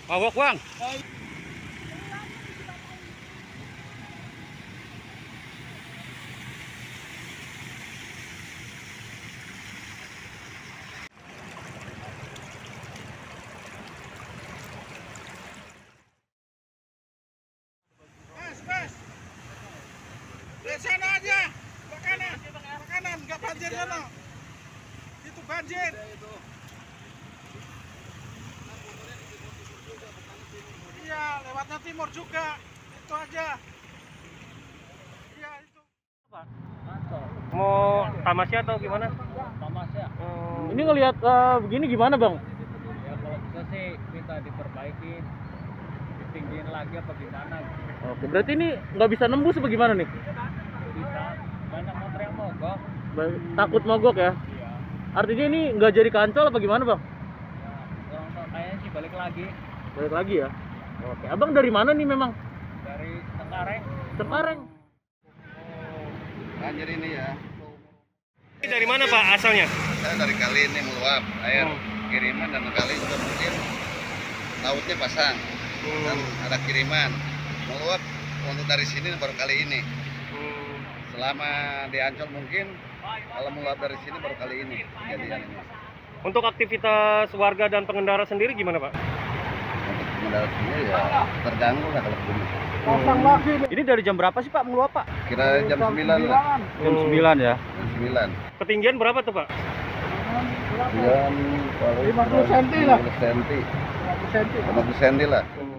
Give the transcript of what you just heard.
Awak bang. Mas. Di sana aja. Makanan, nggak banjir sana. Itu banjir. Iya, lewatnya timur juga. Itu aja. Iya, itu. Pak, mau tamasya atau gimana? Tamasya. Ini ngelihat begini gimana bang? Ya kalau bisa sih minta diperbaiki, ditinggiin lagi apa gimana. Oke, berarti ini nggak bisa nembus apa gimana nih? Bisa, banyak motor yang mogok. Takut mogok ya? Iya. Artinya ini nggak jadi kancol apa gimana bang? Ya, orang kayaknya sih balik lagi Balik lagi ya? Oke, abang dari mana nih memang? dari Cengkareng. Cengkareng. Banjir ini ya. Ini dari mana pak asalnya? Saya dari kali ini meluap air kiriman dan kali juga mungkin lautnya pasang dan ada kiriman meluap untuk dari sini baru kali ini. Selama di Ancol mungkin kalau meluap dari sini baru kali ini kejadian ini. Untuk aktivitas warga dan pengendara sendiri gimana pak? Untuk pengendara sendiri ya terganggu lah kalau begini. Pasang lagi. Ini dari jam berapa sih pak meluap pak? Kira jam 9 lah. Jam 9 ya? Jam 9. Ketinggian berapa tuh pak? Jam 50 cm lah. 50 cm. 50 cm. 50 cm lah.